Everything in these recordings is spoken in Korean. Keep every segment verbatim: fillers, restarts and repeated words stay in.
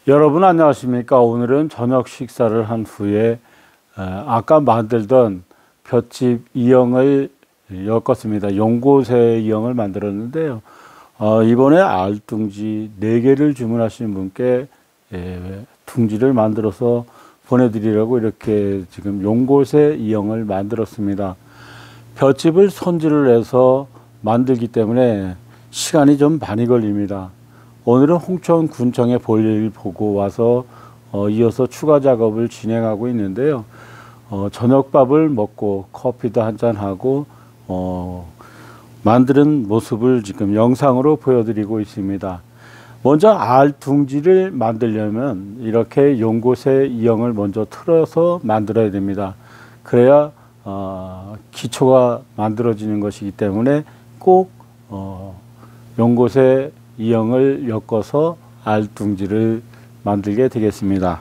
여러분 안녕하십니까? 오늘은 저녁 식사를 한 후에 아까 만들던 볏짚 이형을 엮었습니다. 용고새 이형을 만들었는데요. 어, 이번에 알뚱지 네 개를 주문하신 분께 예, 둥지를 만들어서 보내드리려고 이렇게 지금 용고새 이형을 만들었습니다. 볏짚을 손질을 해서 만들기 때문에 시간이 좀 많이 걸립니다. 오늘은 홍천 군청에 볼일 보고 와서 어, 이어서 추가 작업을 진행하고 있는데요. 어, 저녁밥을 먹고 커피도 한잔 하고 어, 만드는 모습을 지금 영상으로 보여드리고 있습니다. 먼저 알둥지를 만들려면 이렇게 용고새 이형을 먼저 틀어서 만들어야 됩니다. 그래야 어, 기초가 만들어지는 것이기 때문에 꼭 어, 용고새 이형을 엮어서 알뚱지를 만들게 되겠습니다.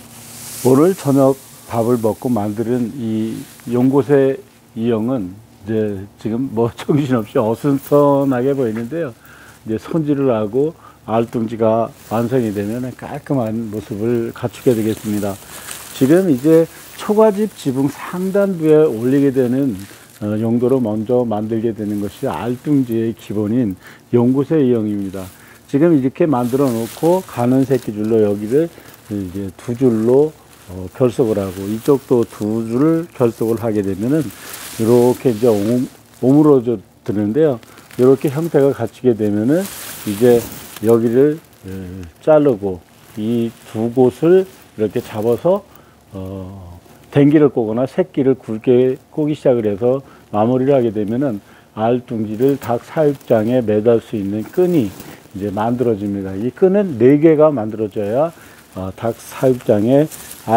오늘 저녁 밥을 먹고 만드는 이 용고새 이형은 이제 지금 뭐 정신없이 어수선하게 보이는데요. 이제 손질을 하고 알뚱지가 완성이 되면 깔끔한 모습을 갖추게 되겠습니다. 지금 이제 초가집 지붕 상단부에 올리게 되는 어, 용도로 먼저 만들게 되는 것이 알뚱지의 기본인 용고새 이형입니다. 지금 이렇게 만들어 놓고 가는 새끼줄로 여기를 이제 두 줄로 어, 결속을 하고 이쪽도 두 줄을 결속을 하게 되면은 이렇게 이제 옴, 오므러져 드는데요. 이렇게 형태가 갖추게 되면은 이제 여기를 에, 자르고 이 두 곳을 이렇게 잡아서 어, 댕기를 꼬거나 새끼를 굵게 꼬기 시작을 해서 마무리를 하게 되면은 알뚱지를 닭 사육장에 매달 수 있는 끈이 이제 만들어집니다. 이 끈은 네 개가 만들어져야 어, 닭 사육장에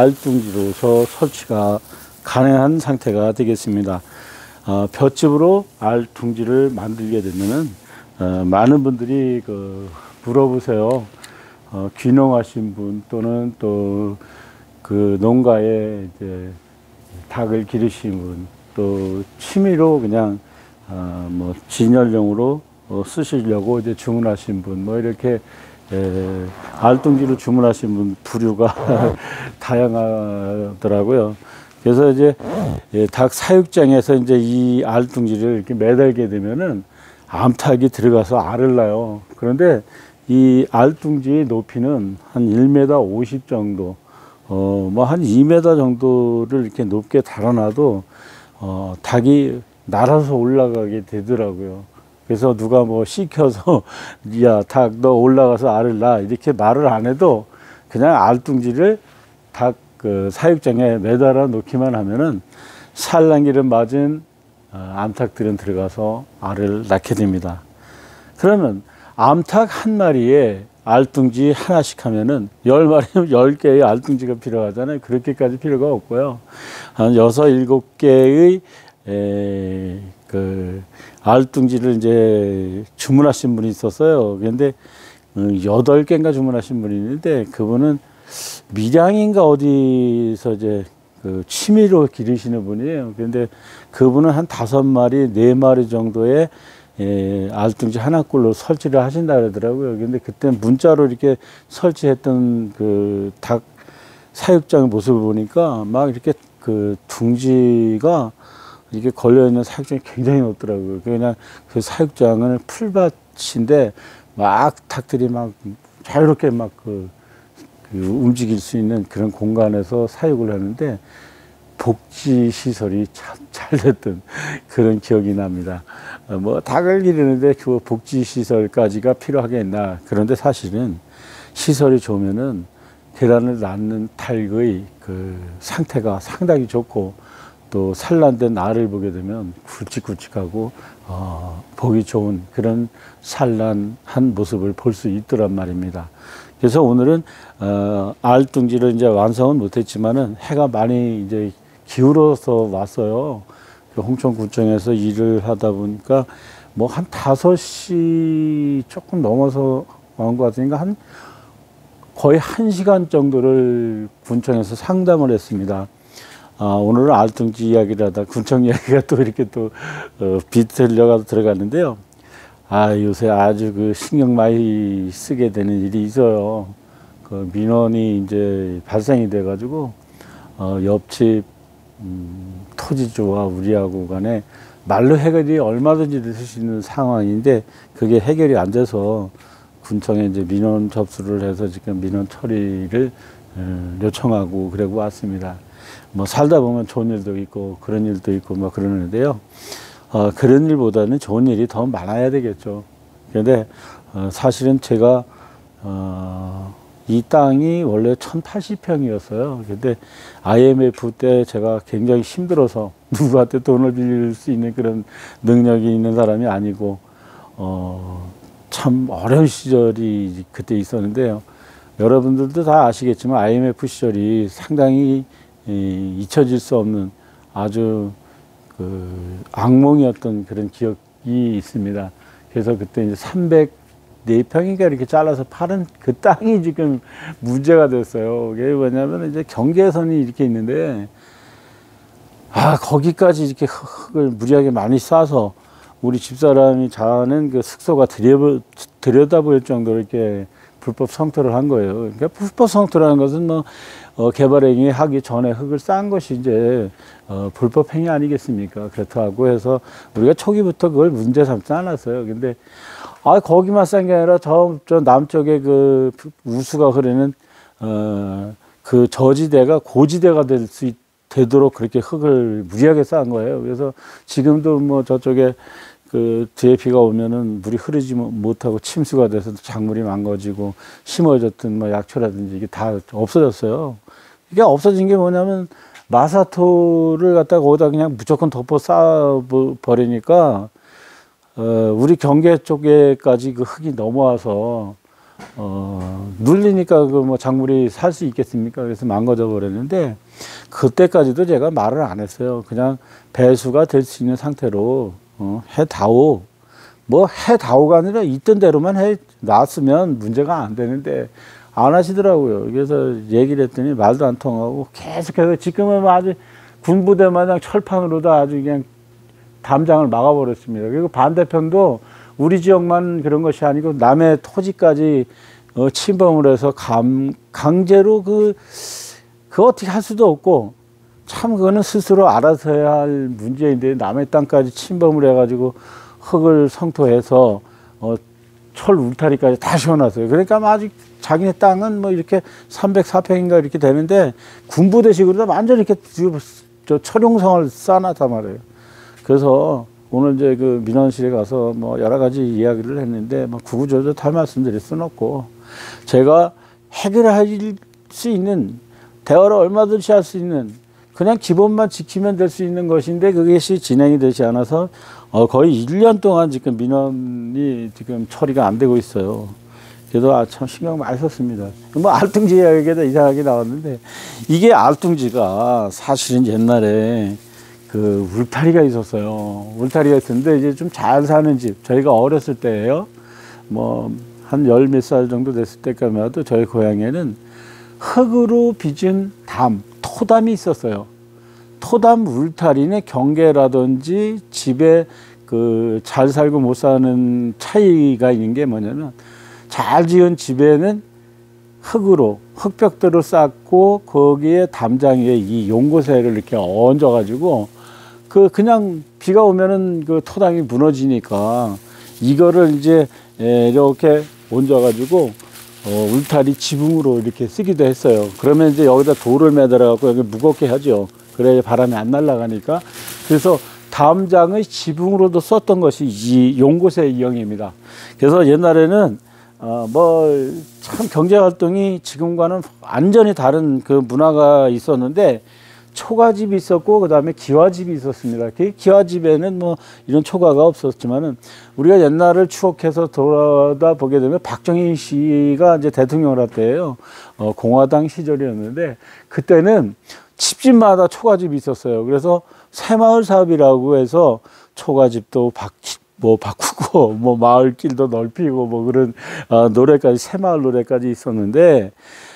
알뚱지로서 설치가 가능한 상태가 되겠습니다. 어, 볏짚으로 알뚱지를 만들게 되면은 어, 많은 분들이 그 물어보세요. 어, 귀농하신 분 또는 또 그 농가에 이제 닭을 기르시는 분, 또 취미로 그냥 어 뭐 진열용으로 어 쓰시려고 이제 주문하신 분, 뭐 이렇게 에 알뚱지로 주문하신 분 부류가 다양하더라고요. 그래서 이제 예, 닭 사육장에서 이제 이 알뚱지를 이렇게 매달게 되면은 암탉이 들어가서 알을 낳아요. 그런데 이 알뚱지의 높이는 한 일 미터 오십 정도. 어, 뭐, 한 이 미터 정도를 이렇게 높게 달아놔도, 어, 닭이 날아서 올라가게 되더라고요. 그래서 누가 뭐 시켜서, 야, 닭, 너 올라가서 알을 낳아. 이렇게 말을 안 해도 그냥 알뚱지를 닭 그 사육장에 매달아 놓기만 하면은 산란기를 맞은 어, 암탉들은 들어가서 알을 낳게 됩니다. 그러면 암탉 한 마리에 알뚱지 하나씩 하면은 열 마리면 열 개의 알뚱지가 필요하잖아요. 그렇게까지 필요가 없고요. 한 여섯, 일곱 개의 에, 그 알뚱지를 이제 주문하신 분이 있었어요. 그런데 여덟 개인가 주문하신 분이 있는데 그분은 밀양인가 어디서 이제 그 취미로 기르시는 분이에요. 그런데 그분은 한 다섯 마리, 네 마리 정도의 예, 알뚱지 하나꼴로 설치를 하신다 그러더라고요. 근데 그때 문자로 이렇게 설치했던 그 닭 사육장의 모습을 보니까 막 이렇게 그 둥지가 이렇게 걸려있는 사육장이 굉장히 높더라고요. 그냥 그 사육장은 풀밭인데 막 닭들이 막 자유롭게 막 그, 그 움직일 수 있는 그런 공간에서 사육을 하는데 복지 시설이 참 잘 됐던 그런 기억이 납니다. 어, 뭐 닭을 기르는데 그 복지 시설까지가 필요하겠나? 그런데 사실은 시설이 좋으면은 계란을 낳는 닭의 그 상태가 상당히 좋고 또 산란된 알을 보게 되면 굵직굵직하고 어, 보기 좋은 그런 산란한 모습을 볼 수 있더란 말입니다. 그래서 오늘은 어, 알뚱지를 이제 완성은 못했지만은 해가 많이 이제 기울어서 왔어요. 홍천구청에서 일을 하다 보니까 뭐 한 다섯 시 조금 넘어서 온 것 같으니까 한 거의 한 시간 정도를 군청에서 상담을 했습니다. 아, 오늘은 알뚱지 이야기를 하다 군청 이야기가 또 이렇게 또 어, 비틀려가 들어갔는데요. 아, 요새 아주 그 신경 많이 쓰게 되는 일이 있어요. 그 민원이 이제 발생이 돼가지고 어, 옆집 음, 토지주와 우리하고 간에 말로 해결이 얼마든지 될 수 있는 상황인데 그게 해결이 안 돼서 군청에 이제 민원 접수를 해서 지금 민원 처리를 어, 요청하고 그러고 왔습니다. 뭐 살다 보면 좋은 일도 있고 그런 일도 있고 뭐 그러는데요. 어, 그런 일보다는 좋은 일이 더 많아야 되겠죠. 그런데 어, 사실은 제가 어, 이 땅이 원래 천팔십 평이었어요. 근데 아이엠에프 때 제가 굉장히 힘들어서 누구한테 돈을 빌릴 수 있는 그런 능력이 있는 사람이 아니고 어, 참 어려운 시절이 그때 있었는데요. 여러분들도 다 아시겠지만 아이엠에프 시절이 상당히 이, 잊혀질 수 없는 아주 그 악몽이었던 그런 기억이 있습니다. 그래서 그때 이제 삼백사 평인가 이렇게 잘라서 파는 그 땅이 지금 문제가 됐어요. 그게 뭐냐면 이제 경계선이 이렇게 있는데 아 거기까지 이렇게 흙을 무리하게 많이 싸서 우리 집사람이 자는 그 숙소가 들여, 들여다보일 정도로 이렇게 불법 성토를 한 거예요. 그러니까 불법 성토라는 것은 뭐 어, 개발행위 하기 전에 흙을 싼 것이 이제 어, 불법 행위 아니겠습니까? 그렇다고 해서 우리가 초기부터 그걸 문제 삼지 않았어요. 근데 아 거기만 싼 게 아니라 저, 저 남쪽에 그 우수가 흐르는 어, 그 저지대가 고지대가 될 수 되도록 그렇게 흙을 무리하게 쌓은 거예요. 그래서 지금도 뭐 저쪽에 그 뒤에 비가 오면은 물이 흐르지 못하고 침수가 돼서 작물이 망가지고 심어졌던 뭐 약초라든지 이게 다 없어졌어요. 이게 없어진 게 뭐냐면 마사토를 갖다가 거기다 그냥 무조건 덮어 쌓아 버리니까 어 우리 경계 쪽에까지 그 흙이 넘어와서 어 눌리니까 그 뭐 작물이 살 수 있겠습니까? 그래서 망가져 버렸는데 그때까지도 제가 말을 안 했어요. 그냥 배수가 될 수 있는 상태로 어, 해다오. 뭐 해다오가 아니라 있던 대로만 해 놨으면 문제가 안 되는데 안 하시더라고요. 그래서 얘기를 했더니 말도 안 통하고 계속해서 지금은 아주 군부대 마냥 철판으로도 아주 그냥 담장을 막아버렸습니다. 그리고 반대편도 우리 지역만 그런 것이 아니고 남의 토지까지 어, 침범을 해서 감, 강제로 그, 그 어떻게 할 수도 없고 참 그거는 스스로 알아서 해야 할 문제인데 남의 땅까지 침범을 해가지고 흙을 성토해서 어, 철 울타리까지 다 씌워놨어요. 그러니까 아직 자기네 땅은 뭐 이렇게 삼백사 평인가 이렇게 되는데 군부대식으로 완전히 이렇게 저 철용성을 쌓아놨단 말이에요. 그래서 오늘 이제 그 민원실에 가서 뭐 여러 가지 이야기를 했는데 뭐 구구절절 다 말씀드릴 수는 없고 제가 해결할 수 있는 대화를 얼마든지 할 수 있는 그냥 기본만 지키면 될 수 있는 것인데 그것이 진행이 되지 않아서 어 거의 일 년 동안 지금 민원이 지금 처리가 안 되고 있어요. 그래서 아, 참 신경 많이 썼습니다. 뭐 알뚱지 이야기가 이상하게 나왔는데 이게 알뚱지가 사실은 옛날에 그 울타리가 있었어요. 울타리가 있었는데 이제 좀 잘 사는 집 저희가 어렸을 때예요. 뭐 한 열 몇 살 정도 됐을 때까지만 해도 저희 고향에는 흙으로 빚은 담, 토담이 있었어요. 토담 울타리는 경계라든지 집에 그 잘 살고 못 사는 차이가 있는 게 뭐냐면 잘 지은 집에는 흙으로 흙벽돌을 쌓고 거기에 담장 위에 이 용고새를 이렇게 얹어 가지고 그 그냥 비가 오면은 그 토당이 무너지니까 이거를 이제 이렇게 얹어 가지고 어, 울타리 지붕으로 이렇게 쓰기도 했어요. 그러면 이제 여기다 돌을 매달아 갖고 여기 무겁게 하죠. 그래야 바람이 안 날아가니까. 그래서 담장의 지붕으로도 썼던 것이 이 용고새 이형입니다. 그래서 옛날에는 어, 뭐 참 경제 활동이 지금과는 완전히 다른 그 문화가 있었는데 초가집이 있었고 그다음에 기와집이 있었습니다. 그 기와집에는 뭐 이런 초가가 없었지만은 우리가 옛날을 추억해서 돌아다 보게 되면 박정희 씨가 이제 대통령을 할 때예요. 어, 공화당 시절이었는데 그때는 집집마다 초가집이 있었어요. 그래서 새마을 사업이라고 해서 초가집도 박 뭐 바꾸고 뭐 마을길도 넓히고 뭐 그런 어, 노래까지 새마을 노래까지 있었는데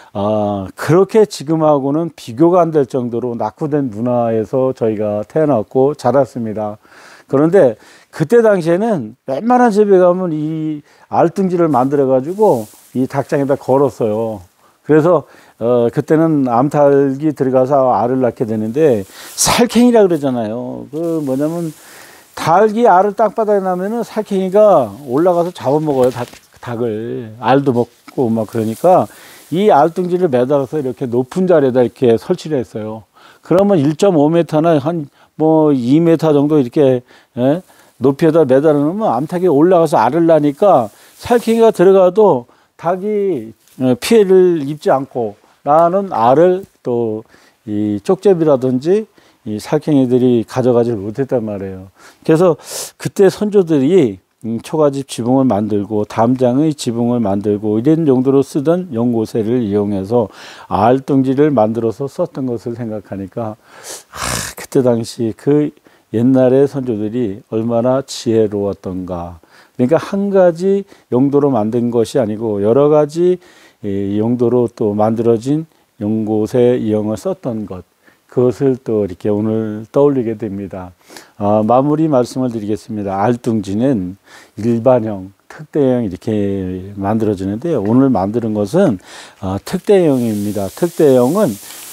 아 그렇게 지금하고는 비교가 안 될 정도로 낙후된 문화에서 저희가 태어났고 자랐습니다. 그런데 그때 당시에는 웬만한 집에 가면 이 알뚱지를 만들어 가지고 이 닭장에다 걸었어요. 그래서 어 그때는 암탉이 들어가서 알을 낳게 되는데 살쾡이라 그러잖아요. 그 뭐냐면 닭이 알을 땅바닥에 낳으면은 살쾡이가 올라가서 잡아먹어요. 닭, 닭을 알도 먹고 막 그러니까 이 알둥지를 매달아서 이렇게 높은 자리에다 이렇게 설치를 했어요. 그러면 일 점 오 미터나 한 뭐 이 미터 정도 이렇게 예? 높이에다 매달아 놓으면 암탉이 올라가서 알을 낳으니까 살쾡이가 들어가도 닭이 피해를 입지 않고 나는 알을 또 이 쪽제비라든지 이 살쾡이들이 가져가지 못했단 말이에요. 그래서 그때 선조들이 초가집 지붕을 만들고 담장의 지붕을 만들고 이런 용도로 쓰던 연고새를 이용해서 알둥지를 만들어서 썼던 것을 생각하니까 하, 그때 당시 그 옛날의 선조들이 얼마나 지혜로웠던가. 그러니까 한 가지 용도로 만든 것이 아니고 여러 가지 용도로 또 만들어진 연고새 이용을 썼던 것, 그것을 또 이렇게 오늘 떠올리게 됩니다. 어, 마무리 말씀을 드리겠습니다. 알둥지는 일반형, 특대형 이렇게 만들어지는데요. 오늘 만드는 것은 어, 특대형입니다. 특대형은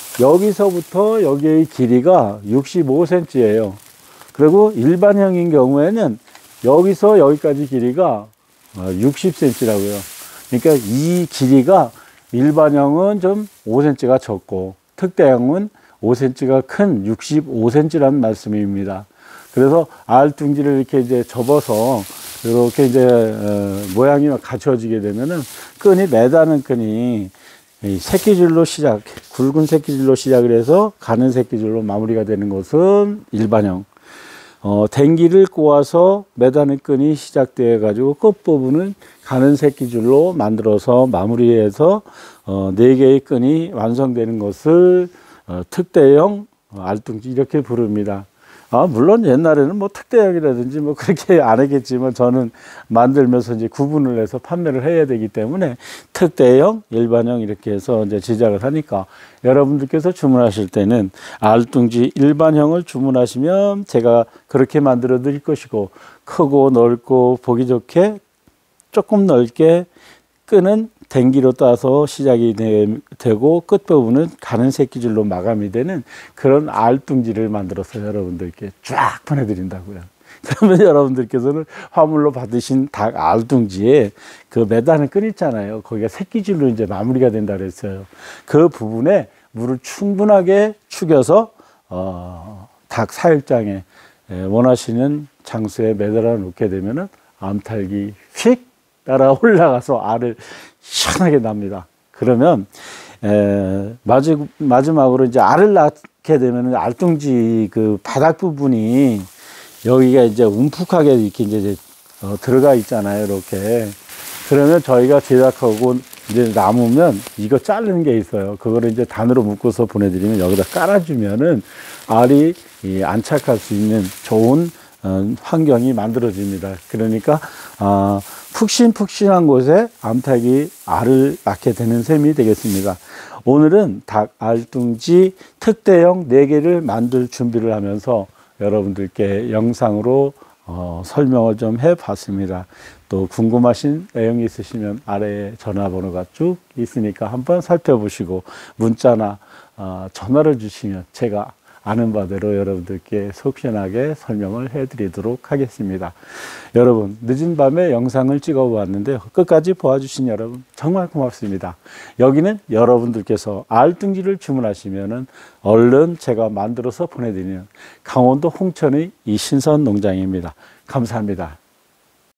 여기서부터 여기의 길이가 육십오 센티미터예요. 그리고 일반형인 경우에는 여기서 여기까지 길이가 육십 센티미터라고요. 그러니까 이 길이가 일반형은 좀 오 센티미터가 적고 특대형은 오 센티미터가 큰 육십오 센티미터라는 말씀입니다. 그래서 알둥지를 이렇게 이제 접어서 이렇게 이제 어, 모양이 갖춰지게 되면은 끈이 매다는 끈이 이 새끼줄로 시작, 굵은 새끼줄로 시작을 해서 가는 새끼줄로 마무리가 되는 것은 일반형. 어, 댕기를 꼬아서 매다는 끈이 시작되어 가지고 끝부분은 가는 새끼줄로 만들어서 마무리해서 어, 네 개의 끈이 완성되는 것을 어, 특대형 알둥지 이렇게 부릅니다. 아, 물론 옛날에는 뭐 특대형이라든지 뭐 그렇게 안 하겠지만 저는 만들면서 이제 구분을 해서 판매를 해야 되기 때문에 특대형, 일반형 이렇게 해서 이제 제작을 하니까 여러분들께서 주문하실 때는 알둥지 일반형을 주문하시면 제가 그렇게 만들어 드릴 것이고 크고 넓고 보기 좋게 조금 넓게 끈은 댕기로 따서 시작이 되, 되고 끝부분은 가는 새끼줄로 마감이 되는 그런 알둥지를 만들어서 여러분들께 쫙 보내드린다고요. 그러면 여러분들께서는 화물로 받으신 닭 알둥지에 그 매다는 끈 있잖아요. 거기가 새끼줄로 이제 마무리가 된다 그랬어요. 그 부분에 물을 충분하게 축여서 어, 닭 사육장에 원하시는 장소에 매달아 놓게 되면은 암탉이 휙 따라 올라가서 알을 시원하게 납니다. 그러면 에, 마지, 마지막으로 이제 알을 낳게 되면 알둥지 그 바닥 부분이 여기가 이제 움푹하게 이렇게 이제 어, 들어가 있잖아요. 이렇게. 그러면 저희가 제작하고 이제 남으면 이거 자르는 게 있어요. 그거를 이제 단으로 묶어서 보내드리면 여기다 깔아주면은 알이 이 안착할 수 있는 좋은 어, 환경이 만들어집니다. 그러니까 어, 푹신푹신한 곳에 암탉이 알을 낳게 되는 셈이 되겠습니다. 오늘은 닭 알둥지 특대형 네 개를 만들 준비를 하면서 여러분들께 영상으로 어, 설명을 좀 해봤습니다. 또 궁금하신 내용이 있으시면 아래에 전화번호가 쭉 있으니까 한번 살펴보시고 문자나 어, 전화를 주시면 제가 아는 바대로 여러분들께 속 시원하게 설명을 해드리도록 하겠습니다. 여러분, 늦은 밤에 영상을 찍어 보았는데요. 끝까지 보아주신 여러분 정말 고맙습니다. 여기는 여러분들께서 알둥지를 주문하시면은 얼른 제가 만들어서 보내드리는 강원도 홍천의 이 신선 농장입니다. 감사합니다.